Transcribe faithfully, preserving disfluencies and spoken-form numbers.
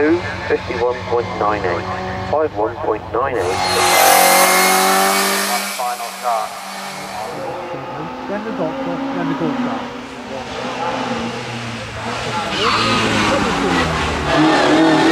two, fifty-one point nine eight, fifty-one point nine eight. One final car. Then the doctor, then the gold car.